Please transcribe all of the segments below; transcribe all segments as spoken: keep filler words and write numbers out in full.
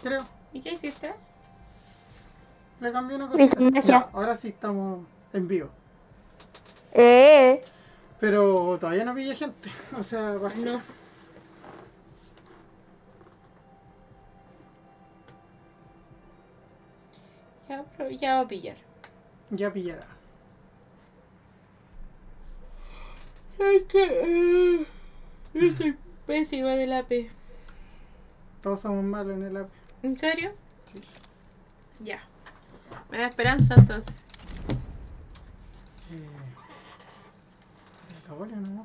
Creo. ¿Y qué hiciste? Le cambié una Mi cosita. gimnasia. Ya, ahora sí estamos en vivo. Eh. Pero todavía no pillé gente. O sea, basta. No. Ya, pero ya va a pillar. Ya pillará. Ay, que... eh, estoy pésima del A P. Todos somos malos en el app. ¿En serio? Ya. Me da esperanza entonces. Eh, aleatorio, ¿no?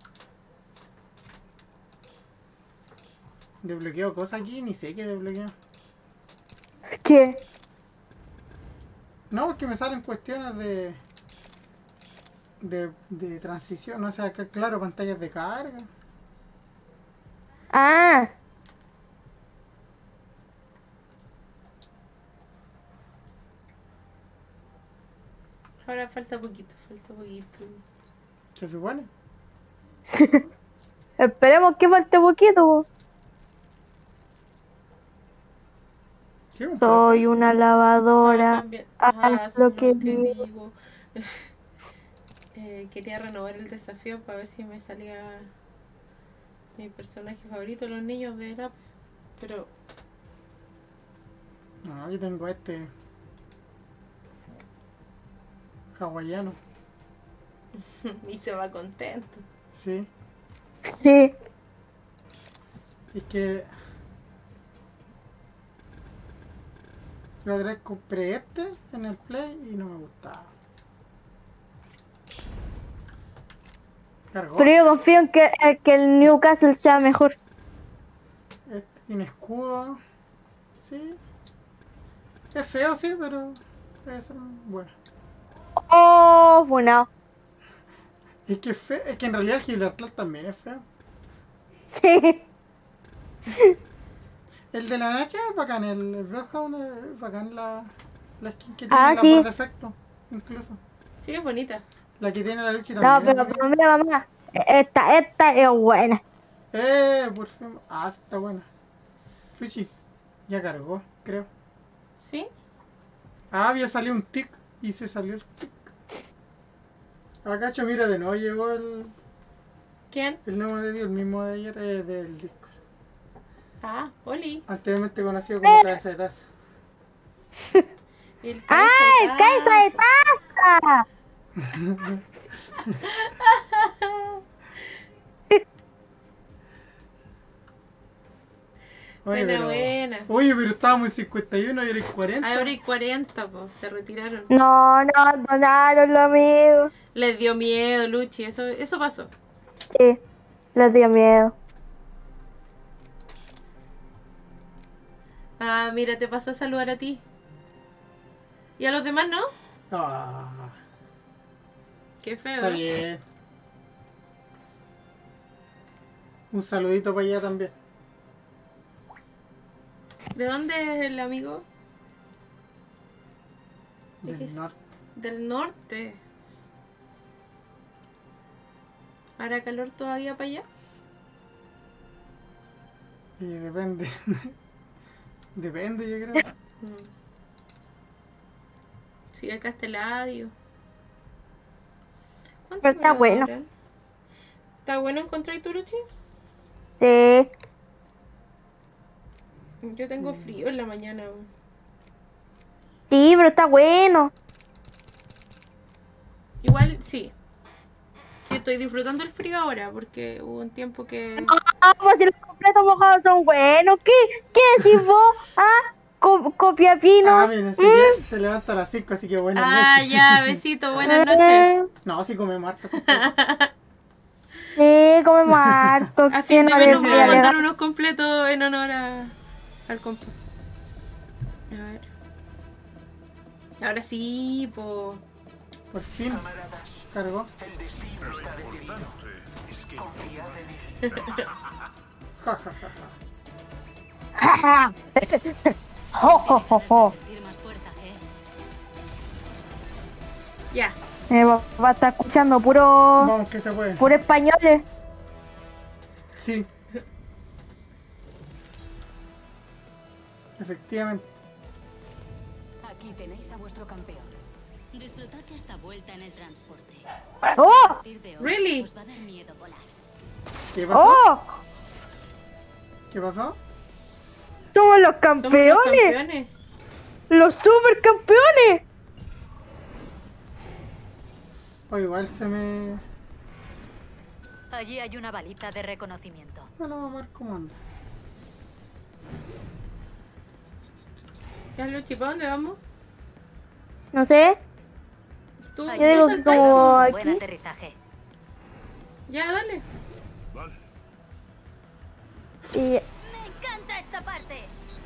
Desbloqueo cosas aquí, ni sé qué desbloqueo. ¿Qué? No, porque me salen cuestiones de. de, de transición, o sea, que, claro, pantallas de carga. Ah. Ahora falta poquito, falta poquito. ¿Se supone? Esperemos que falte poquito. ¿Qué un Soy una Ah, lavadora. también. Haz Ah, lo lo que que digo. digo. Eh, quería renovar el desafío para ver si me salía mi personaje favorito, los niños de la... Pero No, yo tengo este. Hawaiano, y se va contento. sí. Sí. Es que. La otra vez compré este en el Play y no me gustaba. Cargó. Pero yo confío en que, en que el Newcastle sea mejor. Este tiene escudo. Sí. Es feo, sí, pero. Debe ser bueno. Oh, bueno. Es que, es feo, es que en realidad el Gibraltar también es feo. Sí. El de la Nacha es bacán, el, el Bloodhound es bacán la, la skin que tiene Ah, la sí. por defecto, incluso. Sí, es bonita. La que tiene la Luchi No, también. pero, es pero mira, mamá. Esta, esta es buena. Eh, por fin. Ah, sí, está buena. Luchi, ya cargó, creo. ¿Sí? Ah, había salido un tic y se salió el tic. Ah, cacho, mira, de nuevo llegó el, ¿Quién? el nuevo de el mismo de ayer, eh, del Discord. Ah, Oli. Anteriormente conocido como Cabeza de Taza. El ¡Ah, el Kaisa de taza! Oye, Buena, pero, buena. oye, pero estábamos en cincuenta y uno y era en cuarenta. Ahora hay cuarenta, pues, se retiraron. No, no abandonaron lo amigo. Les dio miedo, Luchi, eso, eso pasó. Sí, les dio miedo. Ah, mira, te pasó a saludar a ti. ¿Y a los demás no? Ah, Qué feo. está ¿eh? bien. Un saludito para allá también. ¿De dónde es el amigo? ¿De qué Del es? norte. Del norte. ¿Hará calor todavía para allá? Y depende. Depende, yo creo. Mm. Sí, acá está el audio. ¿Cuánto Pero está grado bueno. habrán? ¿Está bueno encontrar tu Luchi? Sí. Yo tengo frío en la mañana. weón. Sí, pero está bueno. Igual, sí. Sí, estoy disfrutando el frío ahora porque hubo un tiempo que... Ah, pues si los completos mojados son buenos. ¿Qué? ¿Qué decís vos? ¿Ah? Co- copia pino. Ah, miren, así que se levanta a las cinco, así que buenas Ah, noches. ya, besito, buenas noches. Eh, No, sí come harto. Sí, comemos harto. A fin de ¿Quién no mes nos debería vamos a mandar alegar? unos completos en honor a, al compa. A ver. Ahora sí, po. Por fin. Cargó. Ja, ja, ja, ja. Jo, jo, jo, jo. Ya. Eh, va va a estar escuchando puro, Vamos, que se puede. puro españoles. Sí. Efectivamente. Aquí tenéis a vuestro campeón. Disfrutad esta vuelta en el transporte. ¡Oh! A partir de hoy Really? os va a dar miedo volar. ¿Qué pasó? ¡Oh! ¿Qué pasó? ¡Somos los Somos los campeones! campeones. ¡Los supercampeones! O igual se me... Allí hay una balita de reconocimiento. Bueno, vamos a ver cómo anda. Ya, Luchi, ¿para dónde vamos? No sé. Tú, Allí tú Yo digo que saltáis. como- tenemos un aquí. buen aterrizaje. Ya, dale. Vale. Y... ¡Me encanta esta parte!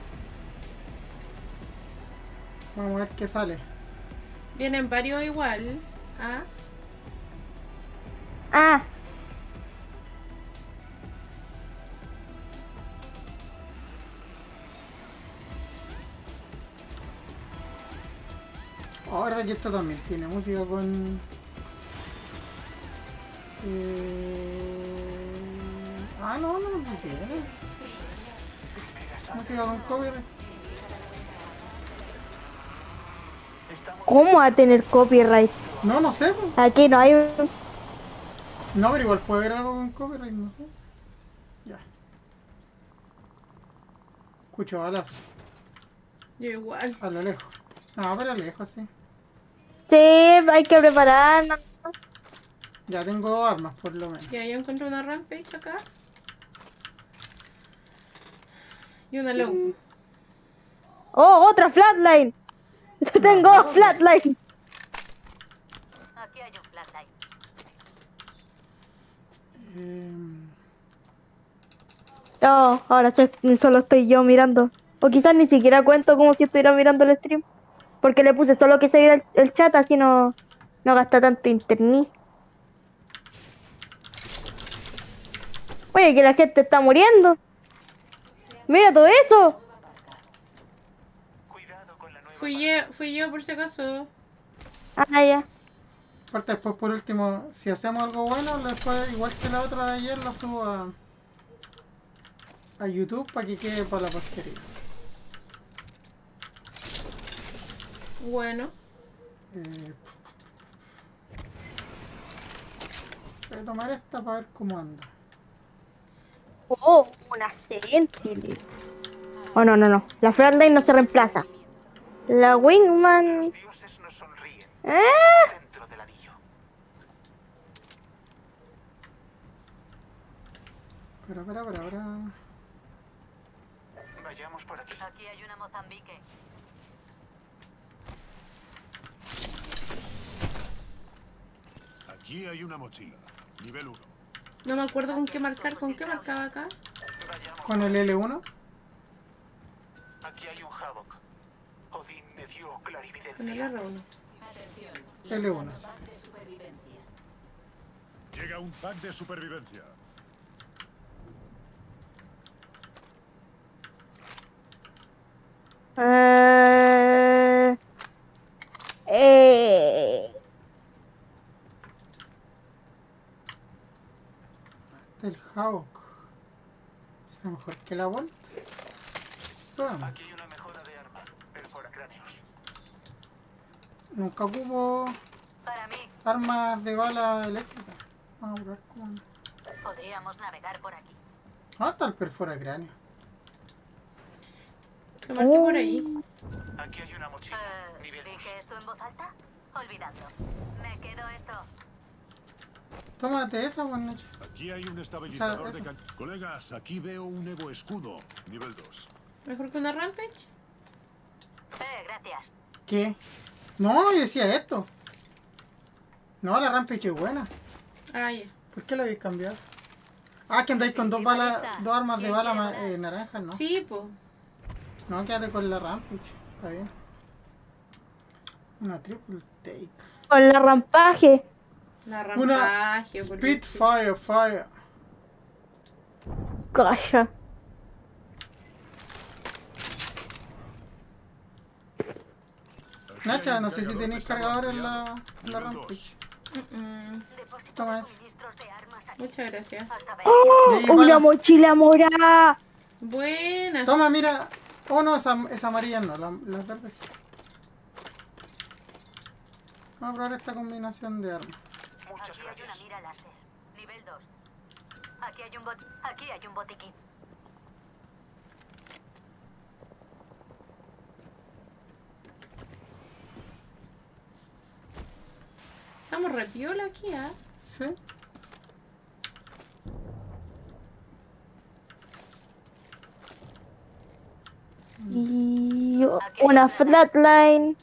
Vamos a ver qué sale. Vienen varios igual. Ah, Ah, Ahora que esto también tiene música con... Eh... Ah, no, no, no tiene. Música con copyright. ¿cómo va a tener copyright? No, no sé, pues. Aquí no hay un... No, pero igual puede haber algo con copyright, no sé. Ya. Escucho balas yo igual. a lo lejos. No, pero a lo lejos, sí. Sí, hay que prepararnos. Ya tengo dos armas, por lo menos. Ya, yo encontré una rampage acá. Y una long. ¡Oh, otra flatline! Tengo no, no. flatline. Aquí hay un flatline. Eh... No, ahora soy- solo estoy yo mirando. O quizás ni siquiera cuento como si estuviera mirando el stream. Porque le puse solo que seguir el, el chat, así no, no gasta tanto internet. Oye, que la gente está muriendo. Mira todo eso. Fui yo, fui yo por si acaso. Ah, ya. Aparte, después, por último, si hacemos algo bueno, después, igual que la otra de ayer, la subo a, a YouTube para que quede para la posteridad. Bueno. Eh, voy a tomar esta para ver cómo anda. Oh, una Sentinel. Oh, no, no, no. La flatline no se reemplaza. La Wingman. Dioses nos sonríen ¿Eh? dentro del anillo. Pero, pero, pero, pero... Vayamos por aquí. Aquí hay una Mozambique. Aquí hay una mochila. Nivel uno. No me acuerdo con qué marcar. ¿Con qué marcaba acá? Vayamos. Con el L uno. Aquí hay un Havok. Odín me dio Con el clarividencia. R uno. L uno. Llega un pack de supervivencia. Eh... Eh... Del Havok. ¿Será mejor que la Volt? Probamos. Aquí hay una mejora de arma. Perfora cráneos. Nunca ocupo Para mí, armas de bala eléctrica. Vamos a probar cómo anda. podríamos navegar por aquí. ¿Dónde está el perfora cráneo? Lo marqué por ahí. Aquí hay una mochila. Eh, Nivel dos. ¿Dije esto en voz alta? Olvidando. Me quedo esto. Tómate esa, buena noche. Aquí hay un estabilizador Esa- de can... Colegas, aquí veo un Evo escudo. Nivel dos. Mejor que una rampage. Eh, gracias. ¿Qué? No, yo decía esto. No, la Rampage es buena. Ah, ya. ¿Por qué la habéis cambiado? Ah, que andáis con dos balas, dos armas de bala ma- eh, naranjas, ¿no? Sí, pues. No, quédate con la Rampage. Está bien. Una triple take. Con la rampaje. La Una rampaje. por Luchi. Spitfire Fire. Calla. Aquí Nacha, hay un no sé si cargador tenéis pesado cargador en la, ampliado. en la Nivel Rampage. dos. Mm, Deposito Toma de eso. suministros de armas aquí. muchas gracias. Hasta ver. ¡Oh! Sí, ¡Una vale. mochila morada! Buena. Toma, mira. Oh no, esa, esa amarilla no, la- las verdes. Vamos a probar esta combinación de armas. Muchas Aquí hay una gracias. mira láser. Nivel dos. Aquí hay un bot... Aquí hay un botiquín. Estamos re piola aquí, ¿ah? ¿Sí? Y una flatline.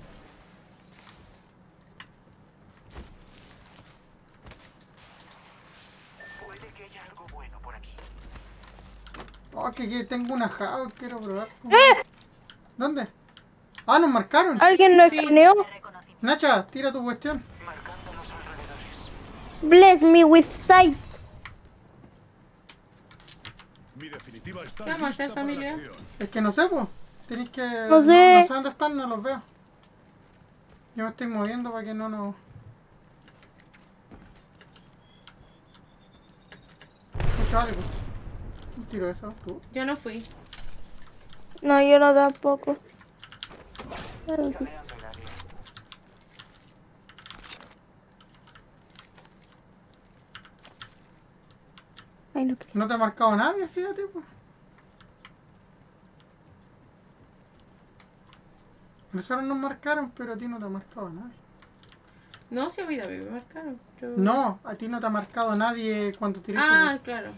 Puede que haya algo bueno por aquí. Oh, que, que tengo una Havoc, quiero probar. ¡Eh! ¿Dónde? Ah, nos marcaron. ¿Alguien nos Sí. escaneó? De reconocimiento. Nacha, tira tu cuestión. Marcando los alrededores. Bless me with sight. Mi definitiva está ¿Qué vamos a lista hacer, para la familia? acción. Es que no sé, pues. Tenéis que... No sé. No sé dónde están, no los veo. Yo me estoy moviendo para que no nos... Escucho algo. ¿Quién tiró eso? ¿Tú? Yo no fui. No, yo no tampoco. Pero sí. Escaneando el área. Ay, no creo. ¿No te ha marcado nadie así de tipo? Nosotros nos marcaron, pero a ti no te ha marcado nadie. No, si a mí también me marcaron. Yo- No, a ti no te ha marcado nadie cuando tiraste. Ah, claro.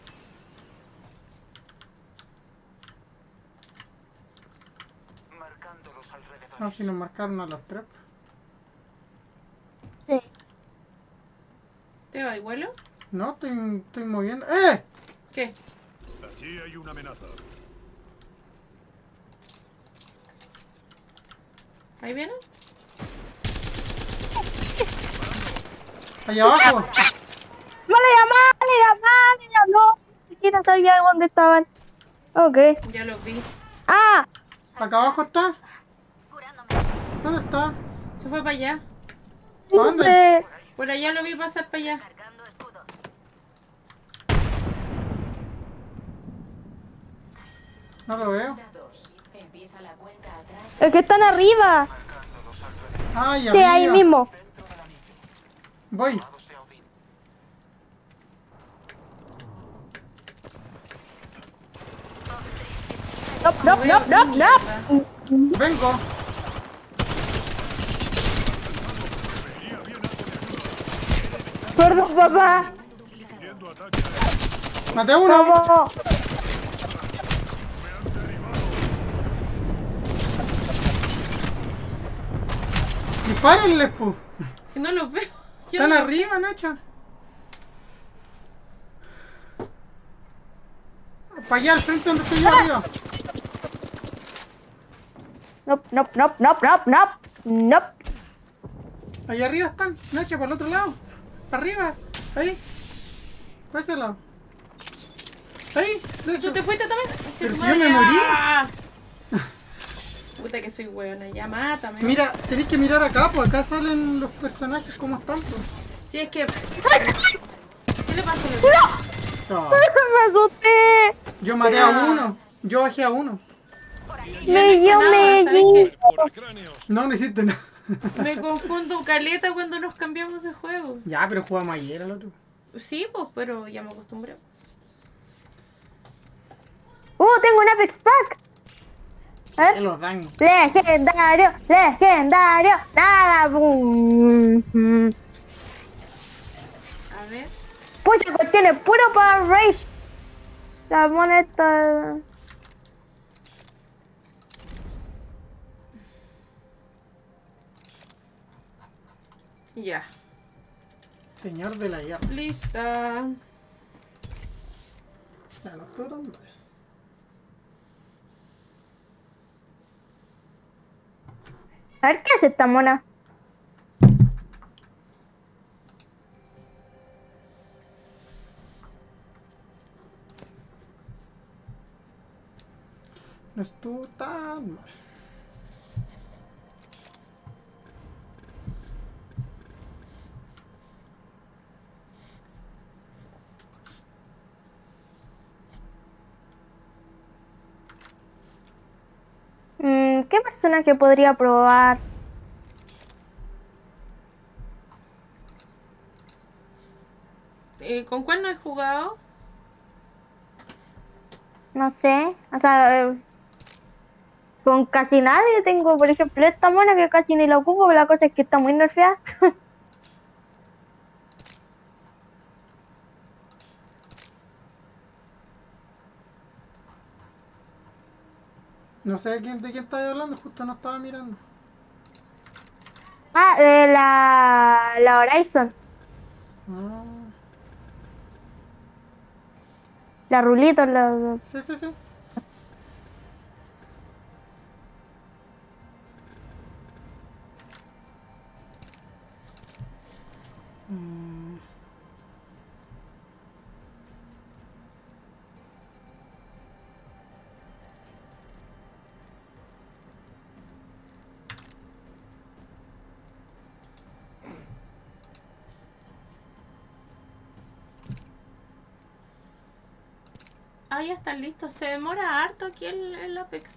Marcando los alrededores. No, si nos marcaron a los tres. Sí. ¿Te va de vuelo? No, estoy, estoy moviendo. ¡Eh! ¿Qué? Allí hay una amenaza. ¿Ahí vienen? Allá abajo. ¡Vale, llamar! ¡Le llamar! ¡Le llamó! Ni siquiera sabía dónde estaban. Ok. Ya los vi. ¡Ah! Acá abajo está. Curándome. ¿Dónde está? Se fue para allá. ¿Dónde? ¿Dónde? Por allá lo vi pasar para allá. Cargando escudos. No lo veo. ¡Es que están arriba! Marcando los alrededores. Ay, Sí, ahí arriba. mismo. Dentro del anillo. Voy. Amado sea Odín. No, no, veo no, no, ni no. mierda. Vengo. Sordo, papá. Viendo ataque aéreo. Maté a uno. Vamos. Dispárenle, pu. Que no los veo. Yo Están no- arriba, Nacha. Para allá, al frente donde estoy yo arriba. No, no, no, no, no, no. No. Allá arriba están. Nacha, para el otro lado. Arriba. Ahí. Para ese lado. Ahí. De hecho. ¿Tú te fuiste también? Pero Tu si yo me madre. morí. ¡Ah! Puta que soy hueona. Ya mátame. Mira, tenéis que mirar acá, pues acá salen los personajes como están, pues. Si es que... ¿Qué le pasa a los- Ah, Me asusté. yo maté a uno. Yo bajé a uno. Yo no Me hice dio nada, ¿sabes medio. qué? Por cráneos. No, no hiciste nada. Me confundo caleta cuando nos cambiamos de juego. Ya, pero jugamos ayer al otro. Sí, pues, pero ya me acostumbré. Uh, tengo un Apex Pack. A Que ver. los dan. Legendario, legendario, nada. Boom. A ver. Pucha, cuestiones puro para Rage. La moneta. Ya. Señor de la guerra. Lista. Ya, no estoy tan mal. A ver qué hace esta mona. No estuvo tan mal. ¿Qué personaje podría probar? Eh, ¿Con cuál no he jugado? No sé. O sea, eh, con casi nadie tengo, por ejemplo, esta mona que casi ni la ocupo, pero la cosa es que está muy nerfeada. No sé de quién, de quién estáis hablando, justo no estaba mirando. Ah, de la, la Horizon. Ah, La Rulito, la... sí, sí, sí. Mm, Ah, ya están listos. Se demora harto aquí el, el Apex.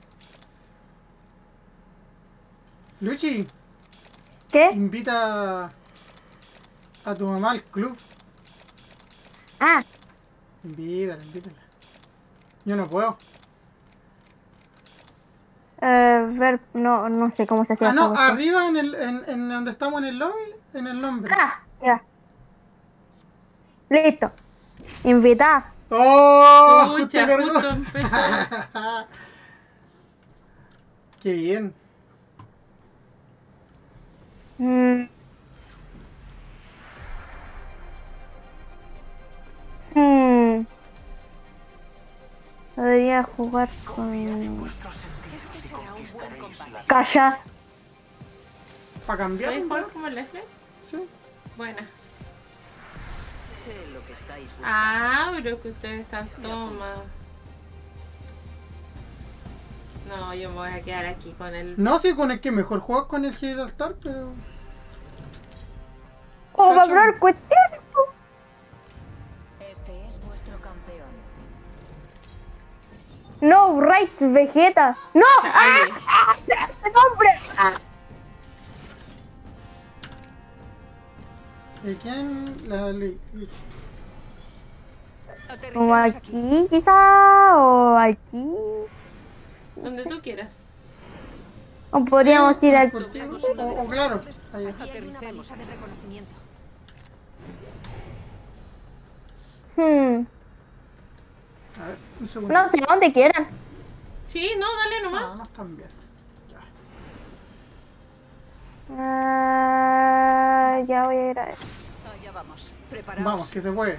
Luchi, ¿Qué? invita a tu mamá al club. Ah, Invítala, invítala. Yo no puedo. eh, ver, no, no sé cómo se hacía Ah, esta no, cuestión. arriba en, el, en, en donde estamos en el lobby, en el nombre. Ah, ya. Listo. Invita. ¡Oh! Justo Pucha, cargó. justo empezó. Qué bien. Mm. Hmm. Podría jugar con... Vuestros sentidos y conquistaréis la Calla. ¿Para cambiar? ¿Puedes un jugar poco? como Leslie? Sí. Buena. Sé lo que estáis buscando. Ah, pero que ustedes están toma. No, yo me voy a quedar aquí con el. No, sí, con el que mejor juegas con el Gibraltar, pero... ¿Cómo va a Cacho. probar cuestiones? po? Este es vuestro campeón. No, right, Vegeta. ¡No! ¡Ah! Chale. ¡Ah! ¡Ese nombre! ¡Ah! ¿De quién? La Lu- Luchi. Como aquí, quizá, o aquí. Donde tú quieras. O podríamos Sí, ir aquí. deportivo, O, o claro, ahí. Aterricemos. de reconocimiento. Hmm. A ver, un segundo. No sé, donde quieran. Sí, no, dale No, nomás. no están bien. Ya. Ah, ya voy a ir a ver. Allá vamos. Preparaos. Vamos, que se puede.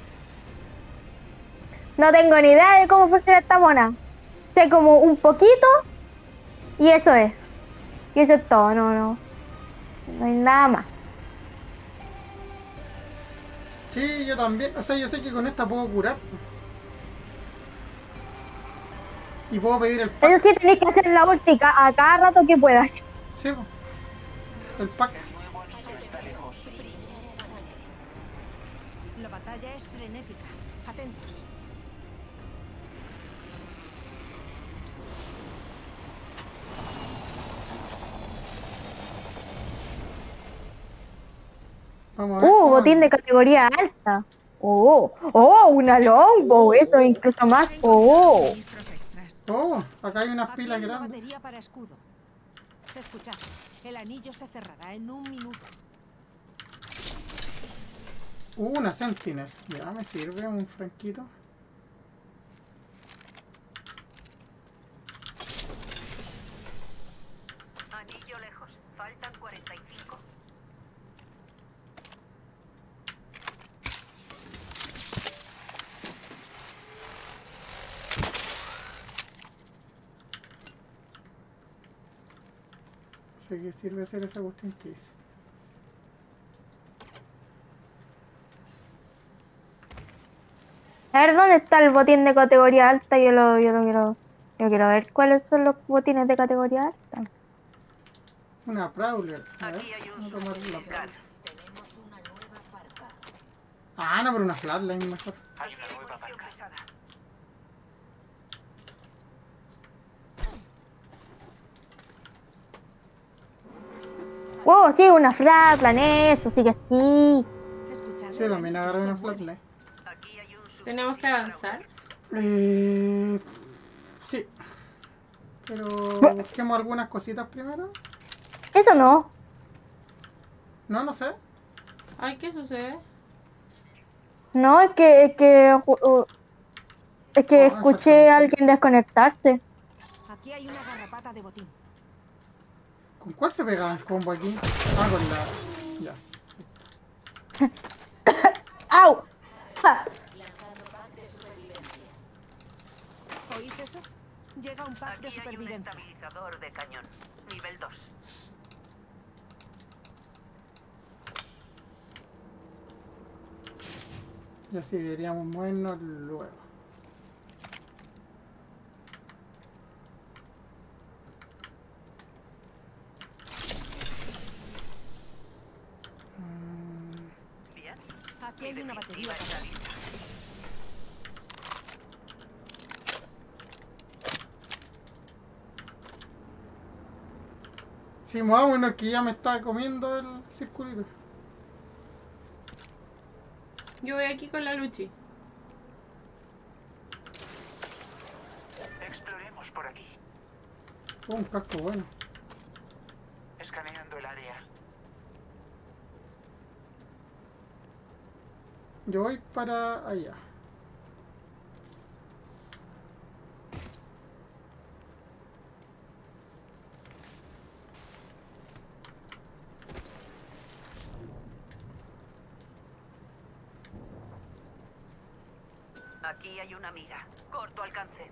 No tengo ni idea de cómo funciona esta mona. Sé como un poquito y eso es. Y eso es todo, no, no. No hay nada más. Sí, yo también. O sea, yo sé que con esta puedo curar. Y puedo pedir el Eso pack. sí, tenéis que hacer la ulti ca- a cada rato que puedas. Sí, po. El pack. El nuevo anillo está lejos. La batalla es frenética. Atentos. Vamos a ver. Uh, cómo botín de anda. categoría alta. Oh, oh, una longbow, eso incluso más. Oh, Suministros extras. Oh, acá hay unas Aquí pilas hay una grandes. batería para escudo. Escuchad, el anillo se cerrará en un minuto. Uh, una sentinel. Ya me sirve un franquito. Anillo lejos. Faltan cuarenta y cinco. No sé qué sirve hacer esa cuestión que hice. a ver dónde está el botín de categoría alta. Yo lo, yo lo quiero. Yo quiero ver cuáles son los botines de categoría alta. Una Prowler. A ver, Aquí hay un vamos a tomar la subsiscar. Prowler. Tenemos una nueva parca. Ah, no, pero una Flatline mejor. Hay una nueva marca. Oh, sí, una flatline, eso, sí que sí. Escuchad. Sí, también agarré una flatline. Aquí hay un sub- Tenemos que avanzar. Eh, sí. Pero busquemos algunas cositas primero. Eso no. No, no sé. Ay, ¿qué sucede? No, es que, es que, uh, es que Oh, me escuché falta a mucho. alguien desconectarse. Aquí hay una garrapata de botín. ¿Con cuál se pegaba el combo aquí? Ah, con la... Ya. ¡Au! Ja. ¿Oís eso? Llega un pack de Aquí hay un supervivencia. estabilizador de cañón. Nivel dos. Y así deberíamos movernos luego. Mm, Bien. Aquí hay una batería. Definitiva está lista. Sí, movámonos que ya me está comiendo el circulito. Yo voy aquí con la Luchi. Exploremos por aquí. Oh, un casco bueno. Escaneando el área. Yo voy para allá. Aquí hay una mira. Corto alcance.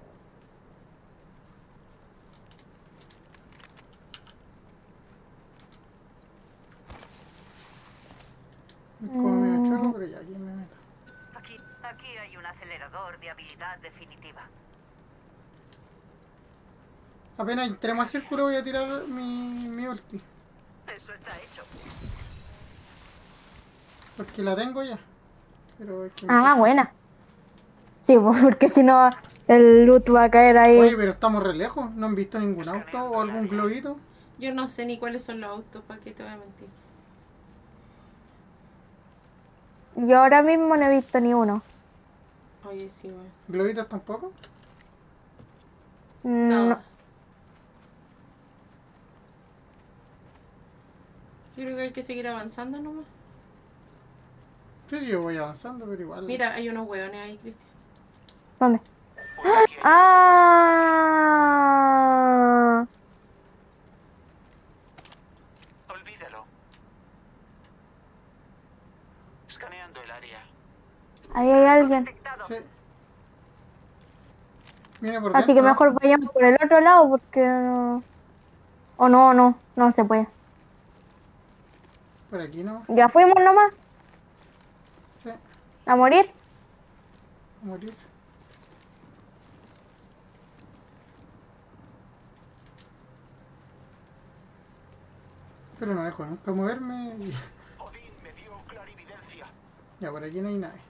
Es como medio chueco, pero ya aquí me meto. Aquí, aquí hay un acelerador de habilidad definitiva. Apenas entremos al círculo voy a tirar mi, mi ulti. Eso está hecho. Porque la tengo ya. Pero es que me Ah, pasa- buena. Sí, pues, porque si no el loot va a caer ahí. Oye, pero estamos re lejos. ¿No han visto ningún auto o algún globito? Yo no sé ni cuáles son los autos, ¿para qué te voy a mentir? Yo ahora mismo no he visto ni uno. Oye, sí, güey. ¿Globitos tampoco? Mm, Nada. no. Yo creo que hay que seguir avanzando nomás. Sí, sí, yo voy avanzando, pero igual. Mira, hay unos hueones ahí, Cristian. ¿Dónde? Por aquí hay- ¡Ah! Olvídalo. Escaneando el área. Ahí hay alguien. Detectado. Sí. Viene por Así que dentro. mejor vayamos por el otro lado porque... no- O no, no, no se puede. Por aquí no. Ya fuimos nomás Sí. a morir. A morir. Pero no dejo nunca moverme. y- Odín me dio clarividencia. Ya, por aquí no hay nadie.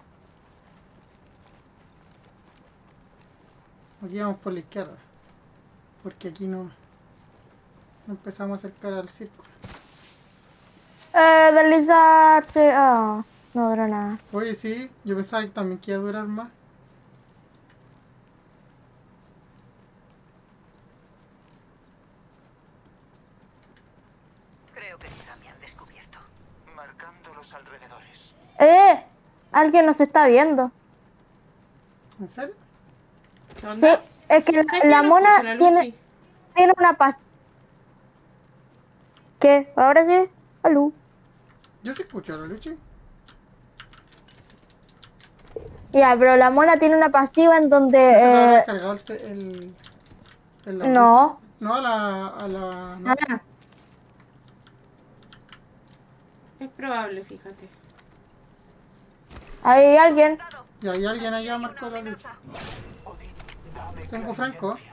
Aquí vamos por la izquierda. Porque aquí no, no empezamos a acercar al círculo. Eh, deslizarse. Ah, no duró nada. Oye, sí, yo pensaba que también que iba a durar más. Creo que quizá me han descubierto. Marcando los alrededores. Eh, alguien nos está viendo. ¿En serio? ¿Qué Sí, onda? es que la, ¿Sabes que la yo no mona escucho la tiene, Luchi? tiene una paz. ¿Qué? ¿Ahora sí? ¿Aló? Yo sí escucho a la Luchi. Ya, pero la mona tiene una pasiva en donde... ¿No se te habrá Eh, descargado el, te- el, el audio? no. No, a la... A la no. Ah, Es probable, fíjate. ahí hay alguien. Y hay alguien allá marcó la Luchi. Tengo Franco. Ahí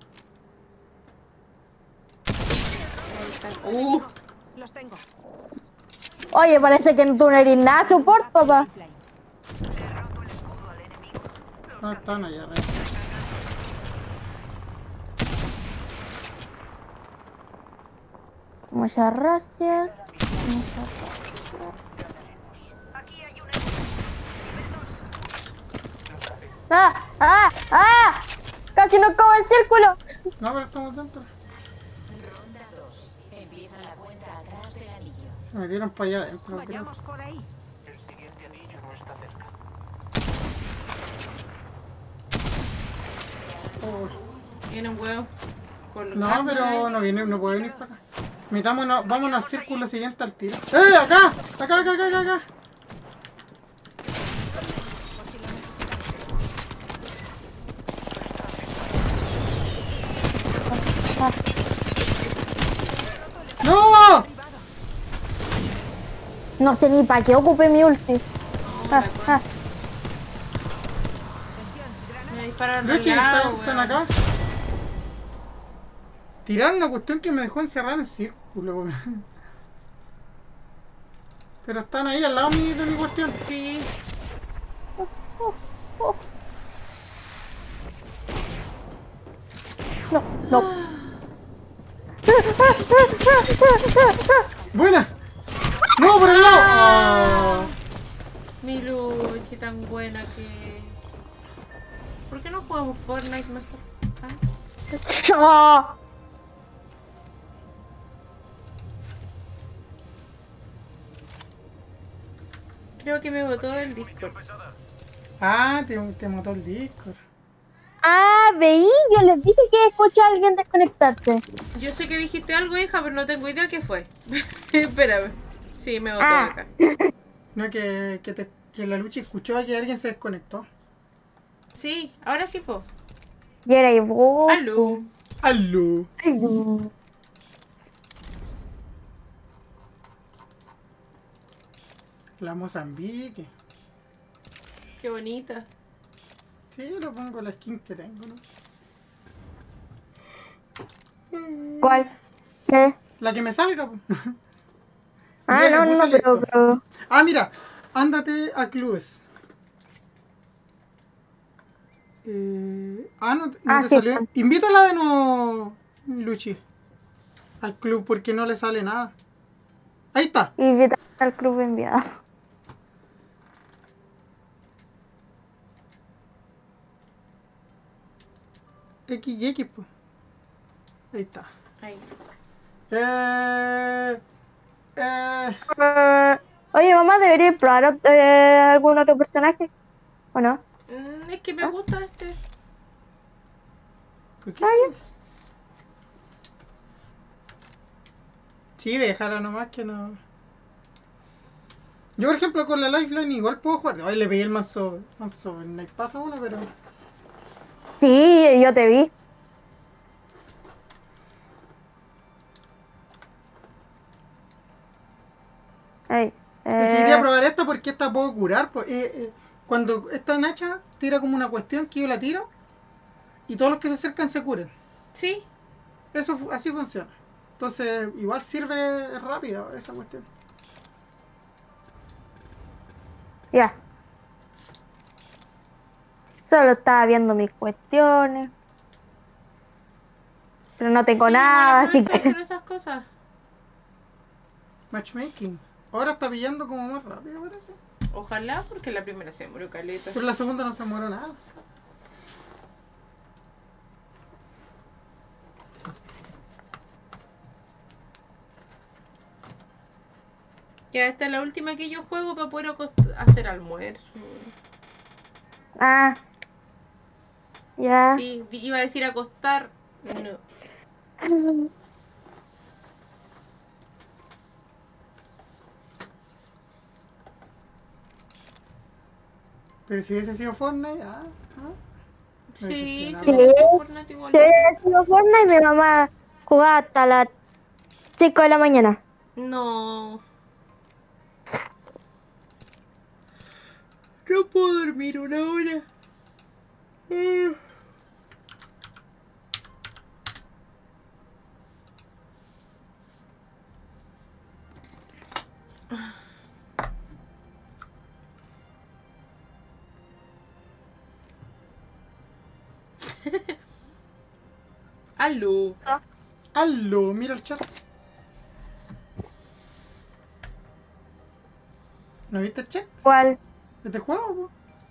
está. Uh, Los tengo. Oye, parece que tú no eres nada support, papá. Le he roto el escudo al enemigo. No, están allá arriba. Muchas gracias. Aquí hay un enemigo. Nivel dos. ¡Ah! ¡Ah! ¡Ah! ¡Casi nos acaba el círculo! No, pero estamos dentro. Ronda dos. Empieza la cuenta atrás del anillo. Se metieron para allá adentro, creo. Vayamos por ahí. El siguiente anillo no está cerca. Oh. Tiene un huevo. No, pero no viene, no puede venir para acá. Metámonos, vámonos al círculo siguiente al tiro. ¡Eh! ¡Acá! ¡Acá, acá, acá, acá! acá! ¡No! No sé ni para qué ocupe mi ulti. Ah, ah. Me dispararon del Luchi, lado, ¿están, están weón. acá? Tiraron una cuestión que me dejó encerrado en el círculo, weón. Pero están ahí al lado mi- de mi cuestión. Sí. No, no. ¡Buena! ¡No, por el lado! Ah. Mi Luchi tan buena que... ¿Por qué no jugamos Fortnite mejor? ¿Ah? ¡Ah! Creo que me botó del Discord. Ah, te, te mató el Discord. Ah, veí, yo les dije que escuché a alguien desconectarse. Yo sé que dijiste algo, hija, pero no tengo idea qué fue. Espérame. Sí, me botó Ah. acá. No, que, que, te, que la Luchi escuchó que alguien se desconectó. Sí, ahora sí, po. Y era y vos. Aló. ¡Aló! Aló. La Mozambique. Qué bonita. Sí, yo lo pongo la skin que tengo, ¿no? ¿Cuál? ¿Qué? La que me salga, pues. Ah, Ya le no, puse no, pero, listo. pero... Ah, mira, ándate a clubes. Eh, ah, no, no Ah, te sí. salió. Invítala de nuevo, Luchi, al club porque no le sale nada. Ahí está. Y invitar al club enviado. X y X, pues. Ahí está. Ahí sí. Eh, eh, Eh, oye, mamá, ¿debería probar ot- eh, algún otro personaje? ¿O no? Mm, es que me gusta este. ¿por qué? Sí, déjala nomás que no. Yo, por ejemplo, con la Lifeline igual puedo jugar. Ay, le pegué el manso, manso en Night Pass a uno, pero. Sí, yo te vi. Ay, Es que quería eh, probar esta porque esta puedo curar. Pues, eh, eh, cuando esta Nacha tira como una cuestión que yo la tiro y todos los que se acercan se curan. Sí. Eso fu- así funciona. Entonces, igual sirve rápido esa cuestión. ya. Solo estaba viendo mis cuestiones. Pero no tengo Sí, nada, igual así aprovecho de que... hacer esas cosas. Matchmaking. Ahora está pillando como más rápido, parece. Ojalá, porque la primera se murió caleta. Pero la segunda no se muere nada. Ya, esta es la última que yo juego para poder acost- hacer almuerzo. Ah. Ya. Sí, iba a decir acostar. No. Pero si hubiese sido Fortnite, ah, ah. Sí, Sí, sí, sí. hubiera sido Fortnite igual. Si hubiera sido Fortnite, mi mamá jugaba hasta las cinco de la mañana. No. No puedo dormir una hora. Ah. Aló. Aló, mira el chat. ¿No viste el chat? ¿Cuál? ¿Este juego? Po?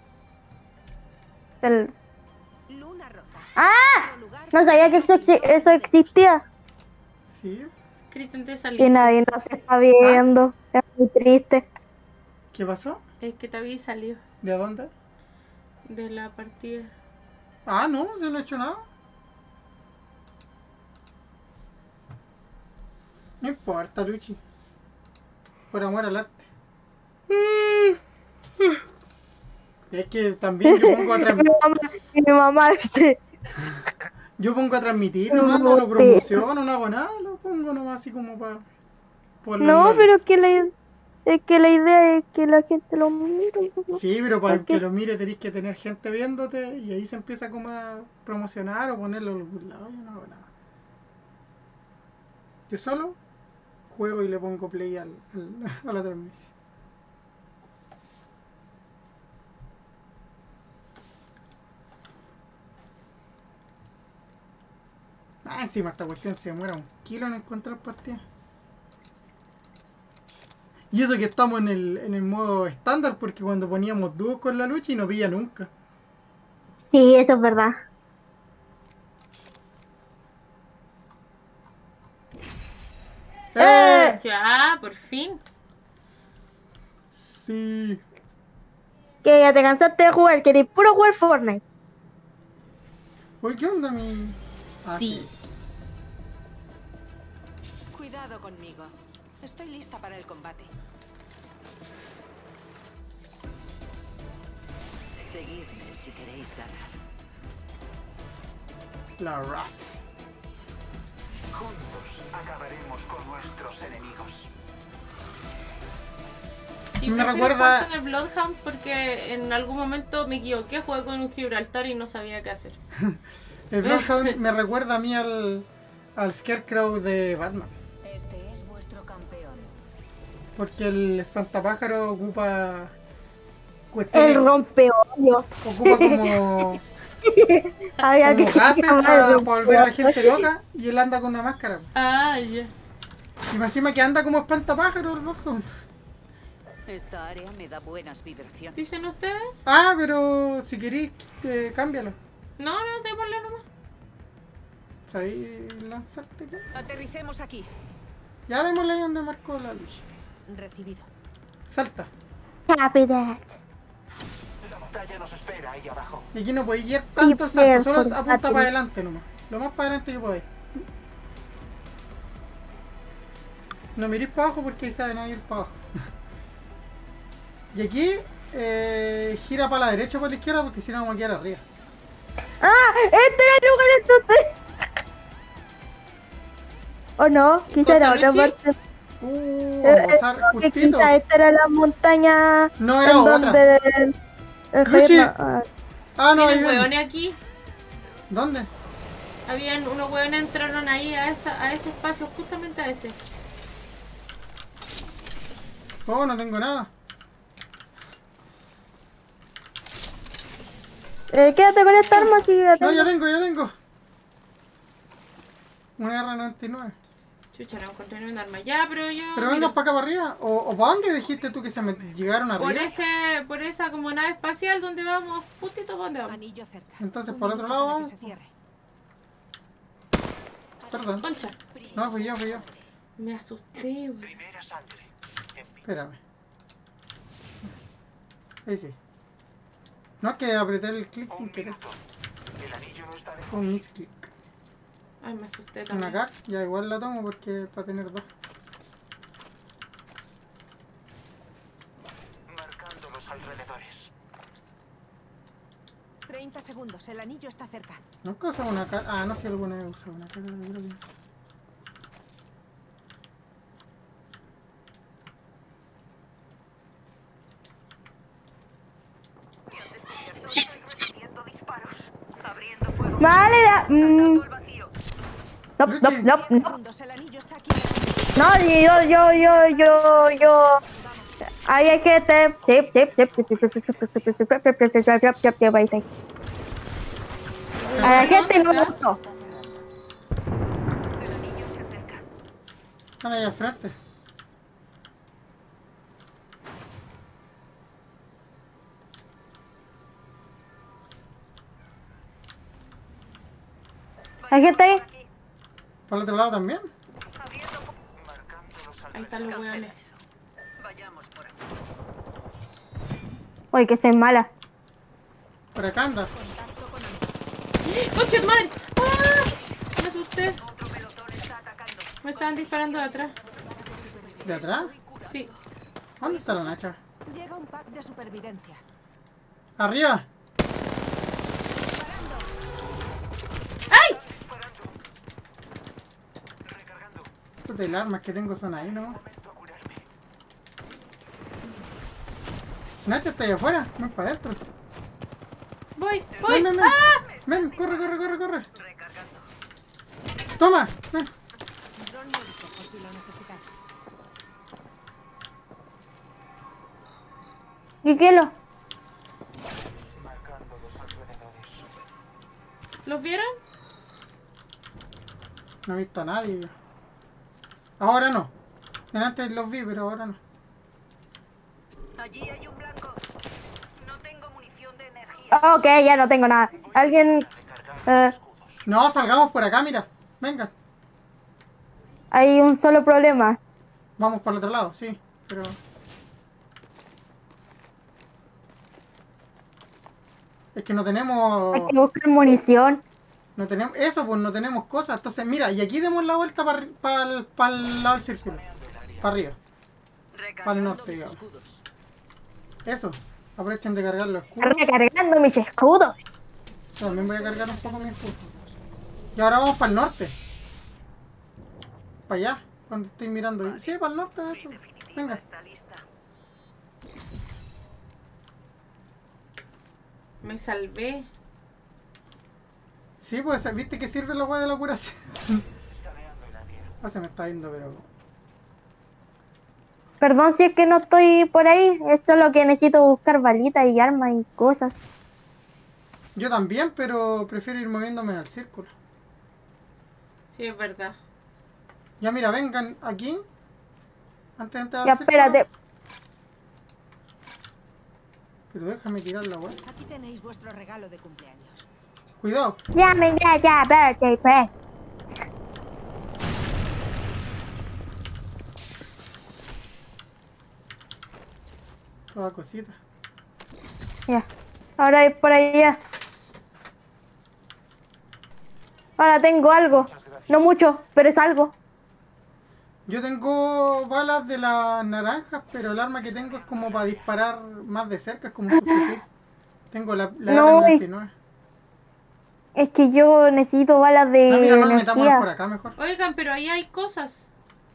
El... Luna rota. ¡Ah! Otro lugar. No sabía que eso, exi- eso existía. Sí. Cristian, te Y saliste. nadie nos está viendo. Es muy triste. ¿Qué pasó? Es que te había salido ¿De dónde? de la partida. Ah, no, yo no he hecho nada. No importa, Luchi. Por amor al arte. Es que también yo pongo a Mi transmitir. mamá, mi mamá dice, Yo pongo a transmitir nomás, no lo promociono, no hago nada, lo pongo nomás así como para. no, pero que la, es que la idea es que la gente lo mire. Sí, pero para ¿Por qué? que lo mire tenéis que tener gente viéndote y ahí se empieza como a promocionar o ponerlo a algún lado. Yo no hago nada. Yo solo juego y le pongo play al, al- a la transmisión. Ah, encima esta cuestión se demora un kilo en encontrar partidas. Y eso que estamos en el, en el modo estándar, porque cuando poníamos dúos con la lucha y no pilla nunca. Sí, eso es verdad. ¡Eh! Ya, por fin. Sí. Que ya te cansaste de jugar, querés puro jugar Fortnite. Uy, ¿qué onda mi...? Ah, Sí. Cuidado conmigo. Estoy lista para el combate. Seguidme si queréis ganar. La Wrath. Juntos acabaremos con nuestros enemigos. Sí, Me prefiero recuerda- jugar con el Bloodhound porque en algún momento me equivoqué, jugué con un Gibraltar y no sabía qué hacer. El Bloodhound me recuerda a mí al, al Scarecrow de Batman. Este es vuestro campeón. Porque el espantapájaro ocupa... El Cuestiones, rompeodio. ocupa como... Había como que gases llamar para el volver a la gente rompeodio. loca y él anda con una máscara. Ah, ya. Y me encima que anda como espantapájaro el Bloodhound. Esta área me da buenas vibraciones. ¿Dicen ustedes? Ah, pero si queréis, eh, cámbialo. No, no, démosle nomás. ¿Sabéis lanzarte? ¿Qué? Aterricemos aquí. Ya démosle ahí donde marcó la luz. Recibido. Salta. Copy that. La batalla nos espera ahí abajo. Y aquí no podéis ir tanto el salto, solo Prepare for apunta battle. para adelante nomás. Lo más para adelante que podéis. No miréis para abajo porque ahí sabe nadie ir para abajo. Y aquí eh, gira para la derecha o para la izquierda porque si no vamos a quedar arriba. ¡Ah! ¡Este era el lugar en donde! ¿O no? Quizá era otra Luchi? parte. Uh, Eh, vamos a eh, pasar creo que justito. quizá esta era la montaña No, era en otra. donde el, el Luchi. Javier no- ah, Ah, no, ahí Miren, viene. hueones aquí. ¿Dónde? Habían unos hueones entraron ahí a, esa, a ese espacio, justamente a ese. Oh, no tengo nada. eh, quédate con esta arma si la No, tengo. ya tengo, ya tengo. Una R noventa y nueve. Chucha, no encontré ni un arma. Ya, pero yo... Pero mira, vengas para acá para arriba. ¿O, o para dónde dijiste tú que se me llegaron arriba? por ese, por esa como nave espacial donde vamos, justito para donde vamos. Anillo cerca. Entonces, Un por otro minuto lado para vamos. que se cierre. Perdón. Concha, No, fui yo, fui yo. me asusté, güey. Primera sangre. En mí. Espérame. Ahí sí. No, es que apreté el clic sin Un querer. minuto. El anillo no está lejos. Con misclick. Ay, me asusté Una también. acá, ya igual la tomo porque para tener dos. Marcando los alrededores. treinta segundos. El anillo está cerca. Nunca usaba una cara. Ah, no sé si alguna vez usaba una cara. Creo que... Recibiendo disparos. Abriendo fuego. Vale, da- mm, Saltando al vacío. no, no, no, diez no. segundos. El anillo está aquí. No, yo, yo, yo, yo, yo. Ahí hay que te. Chip, chip, chip, chip, chip, chip, chip, chip, chip, chip, chip, chip, chip, chip, chip, chip, ahí está. A la gente no le gustó. El anillo se acerca. Están ahí al frente. ¿Aquí está ahí? ¿Para el otro lado también? Marcando los Ahí están los weones. Vayamos por aquí. Uy, que soy mala. Por acá anda. Contacto con Anton. ¡Concha de madre! ¡Ah! Me asusté. Otro pelotón está atacando. Me estaban disparando de atrás. ¿De atrás? Sí. ¿Dónde está la Nacha? Llega un pack de supervivencia. ¡Arriba! ¡Ay! recargando. Puta, el armas que tengo son ahí, ¿no? Momento a curarme. Nacha está ahí afuera, ven para adentro. Voy, Ven, voy. ven, ven. ¡Ah! Ven, corre, corre, corre, corre. Recargando. Toma, ven. Dron médico por si lo necesitáis. Quiquelo. Marcando los alrededores. ¿Los vieron? No he visto a nadie yo. Ahora no. Antes los vi, pero ahora no. Allí hay un blanco. No tengo munición de energía. Ok, ya no tengo nada. Alguien... eh, No, salgamos por acá, mira. Venga. hay un solo problema. Vamos por el otro lado, sí. Pero... Es que no tenemos... Hay que buscar munición. No tenemos... Eso, pues no tenemos cosas. Entonces, mira, y aquí demos la vuelta para el, para el lado del círculo. Para arriba. Para el norte, digamos. Eso. Aprovechen de cargar los escudos. Recargando mis escudos. Yo también voy a cargar un poco mi escudo. Y ahora vamos para el norte. Para allá. Cuando estoy mirando. Sí, para el norte, de hecho. Venga. Está lista. Me salvé. Sí, pues, ¿viste que sirve la hueá de la curación? Ah, se me está viendo, pero... Perdón si es que no estoy por ahí. Es solo que necesito buscar balitas y armas y cosas. Yo también, pero prefiero ir moviéndome al círculo. Sí, es verdad. Ya mira, vengan aquí. Antes de entrar Ya, al círculo. espérate. Pero déjame tirar la hueá. Aquí tenéis vuestro regalo de cumpleaños. Cuidado. Llamen ya, ya, birthday press. Toda cosita. Ya. Ahora es por allá. Ahora tengo algo. No mucho, pero es algo. Yo tengo balas de las naranjas, pero el arma que tengo es como para disparar más de cerca, es como un fusil. Tengo la, la No, R y- noventa y nueve. Es que yo necesito balas de Ah, mira, no nos metámonos energía. por acá mejor. Oigan, pero ahí hay cosas.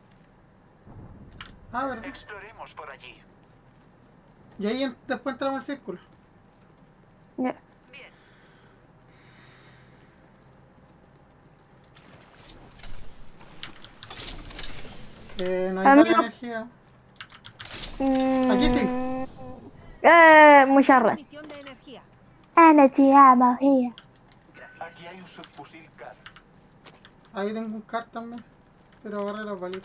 Ah, verdad. Exploremos por allí. Y ahí en- después entramos al círculo. Ya. Bien. Eh, no hay A mí bala de no- energía. Mm, Aquí sí. Eh, muchas gracias. Munición de energía. Energía, magia. Aquí hay un subfusil C A D. Ahí tengo un car también. Pero agarré las balitas.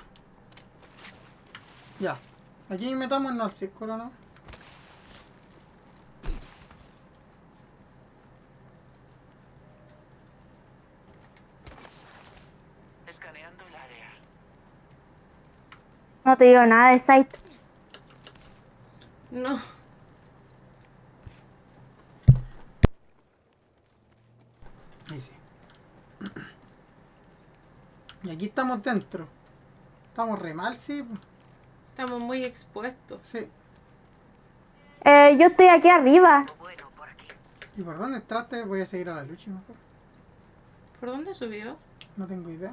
Ya. Aquí metámonos al círculo, ¿no? Escaneando el área. No te digo nada de site. No. Ahí sí. Y aquí estamos dentro. Estamos re mal, sí. pues. Estamos muy expuestos. Sí. Eh, yo estoy aquí arriba. Bueno, por aquí. ¿Y por dónde entraste? Voy a seguir a la lucha mejor. ¿Por dónde subió? No tengo idea.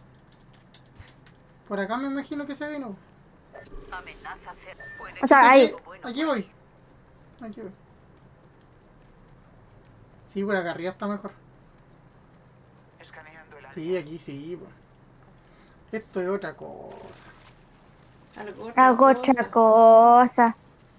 Por acá me imagino que se vino. Amenaza cer- Puede O sea, que ahí. algo bueno. Aquí voy. Aquí voy. Sí, por acá arriba está mejor. Escaneando el área. Sí, aquí sí. pues. Esto es otra cosa. Algo otra Hago cosa. otra cosa.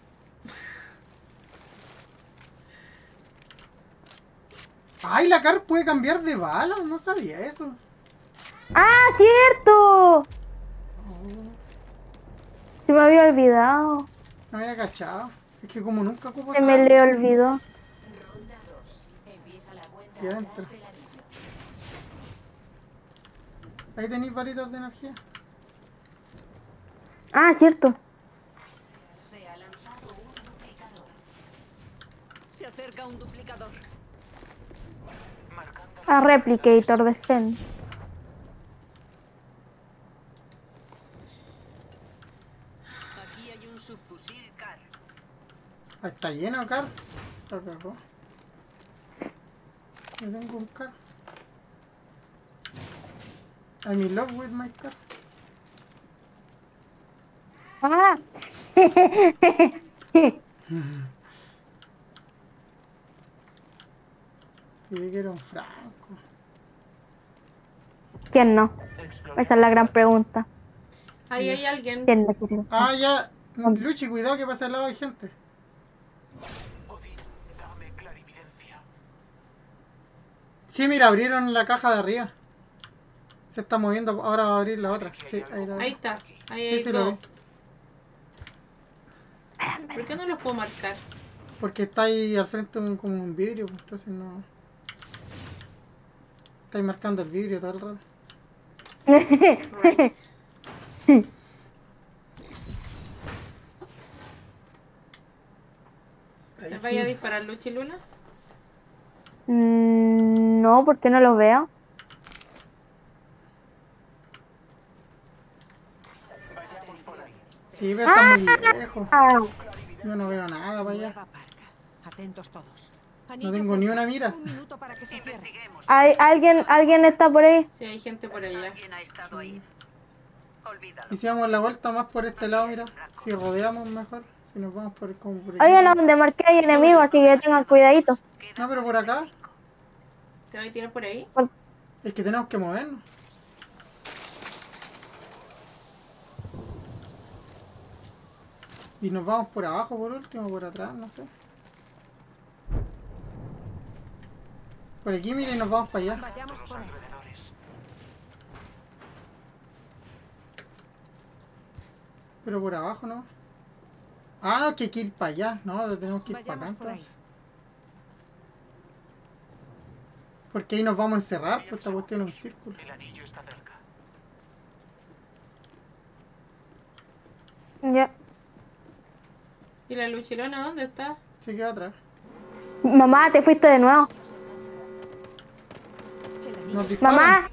¡Ay, la car puede cambiar de bala! No sabía eso. ¡Ah, cierto! Se me había olvidado. No había cachado. Es que como nunca ocupo Se esa me arma, le olvidó. aquí adentro. Ahí tenéis varitas de energía. Ah, cierto. Se acerca un duplicador. A Replicator de Zen. Aquí hay un subfusil Car. Ahí está lleno, Car. La cagó. Yo tengo un Car. I'm in love with my car. Ah. Creí que era un Franco. ¿Quién no? Esa es la gran pregunta. Ahí hay alguien. ¿Quién no quiere? Ah, ya. Luchi, cuidado que pasa al lado hay gente. Odín, dame clarividencia. Sí, mira, abrieron la caja de arriba. Se está moviendo, ahora va a abrir la otra. Sí, ahí la Ahí está. Ahí Sí, hay sí, lo dos. vi. ¿Por qué no los puedo marcar? Porque está ahí al frente un, como un vidrio, pues, entonces no. Está ahí marcando el vidrio todo el rato. Right. ¿Me vaya a disparar Luchi Luna? Mm, no, porque no los veo. Sí, pero está muy lejos. Ah, Yo no veo nada para allá. Nueva parca. Atentos todos. No Anillo tengo ni cerca. una mira. Un minuto para que se cierre. ¿hay, alguien, ¿Alguien está por ahí? Sí, hay gente por allá. Alguien ha estado ahí. Olvídalo. Y si damos la vuelta más por este lado, mira. Si rodeamos mejor. Si nos vamos por como por aquí. Oye, no, donde marqué hay enemigos, así que tengan cuidadito. No, pero por acá. ¿Te voy a tirar por ahí? Es que tenemos que movernos. Y nos vamos por abajo por último, por atrás, no sé. Por aquí, miren, nos vamos para allá. Vayamos por ahí. Pero por abajo, ¿no? Ah, no, que hay que ir para allá. No, tenemos que ir para acá Vayamos por ahí. entonces. Porque ahí nos vamos a encerrar, pues esta cuestión es un círculo. El anillo está cerca. Ya. ¿Y la Luchilona dónde está? Se queda atrás. Mamá, te fuiste de nuevo. Nos disparan. Mamá.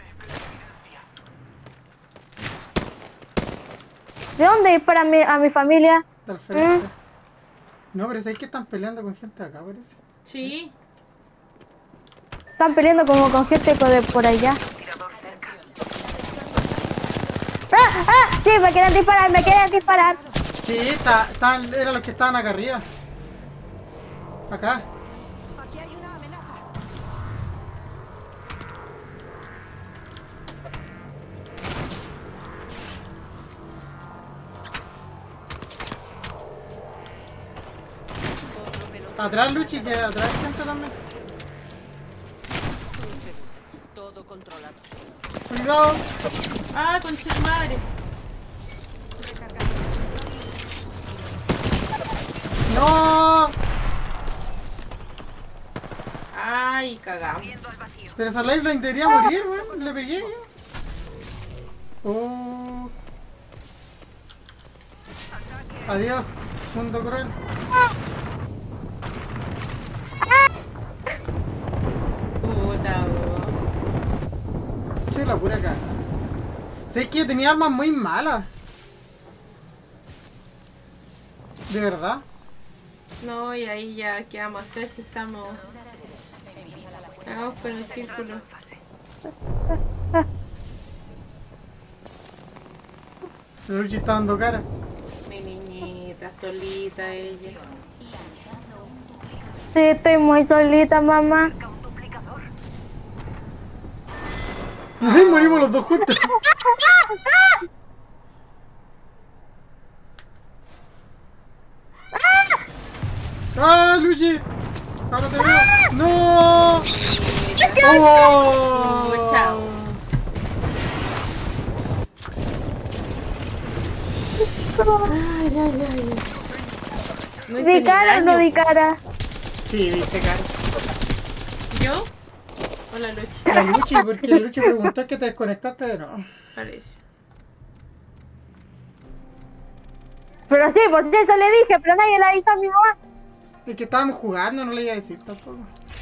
¿De dónde disparan mi- a mi familia? Del frente. No, pero es que están peleando con gente de acá, parece. Sí. Están peleando como con gente co- de por allá. ¡Ah! ¡Ah! Sí, me quieren disparar, me quieren disparar. Sí, está, están, eran los que estaban acá arriba. Acá. Aquí hay una amenaza. Atrás, Luchi, que atrás hay gente también. Todo controlado. Cuidado. Ah, con su madre. No. Ay, cagamos. Pero esa lifeline debería morir, weón. Le pegué yo. Oh. Adiós, mundo cruel. Puta, weón. Che, la pura cara. Sé que yo tenía armas muy malas. De verdad. No, y ahí ya, ¿qué vamos a hacer si estamos... Hagamos con el círculo. La Luchi está dando cara. Mi niñita, solita ella. Sí, estoy muy solita, mamá. Ay, morimos los dos juntos. ¡Ah, Luchi! ¡Ahora te veo! ¡No! ¡Oh! Oh, chao. Ay, ay, ay. No hice ¿Di ni cara o no daño. di cara? Sí, viste, cara. ¿Yo? Hola, Luchi. La Luchi, porque la Luchi preguntó que te desconectaste de nuevo. Parece. Pero sí, pues eso le dije, pero nadie le avisó a mi mamá. Es que estábamos jugando, no le iba a decir tampoco.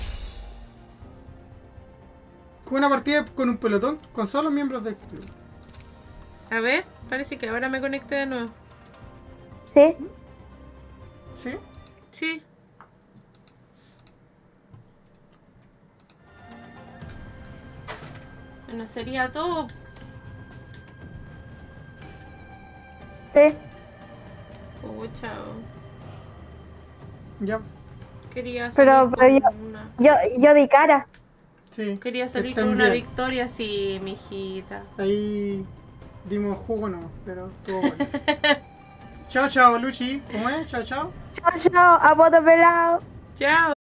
Fue una partida con un pelotón con solo miembros del club. A ver, parece que ahora me conecté de nuevo. Sí. ¿Sí? Sí. Bueno, sería todo. Sí. Oh, chao. Ya. Quería Pero- salir pero con una... Yo, yo di cara. Sí. Quería salir Están con una bien. victoria, sí, mijita. Ahí dimos jugo no, pero estuvo bueno. Chao, chao, Luchi. ¿Cómo es? Chao, chao. Chao, chao, a voto pelado. Chao.